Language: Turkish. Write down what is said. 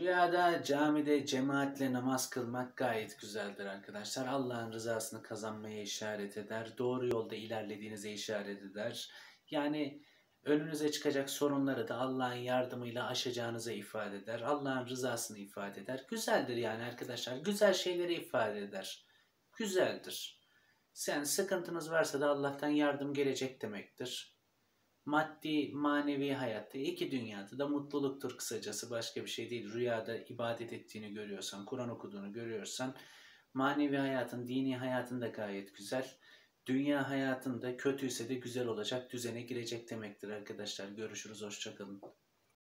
Rüyada camide cemaatle namaz kılmak gayet güzeldir arkadaşlar. Allah'ın rızasını kazanmaya işaret eder. Doğru yolda ilerlediğinize işaret eder. Yani önünüze çıkacak sorunları da Allah'ın yardımıyla aşacağınıza ifade eder. Allah'ın rızasını ifade eder. Güzeldir yani arkadaşlar. Güzel şeyleri ifade eder. Güzeldir. Sen sıkıntınız varsa da Allah'tan yardım gelecek demektir. Maddi, manevi hayatta, iki dünyada da mutluluktur kısacası, başka bir şey değil. Rüyada ibadet ettiğini görüyorsan, Kur'an okuduğunu görüyorsan, manevi hayatın, dini hayatın da gayet güzel. Dünya hayatında kötüyse de güzel olacak, düzene girecek demektir arkadaşlar. Görüşürüz, hoşça kalın.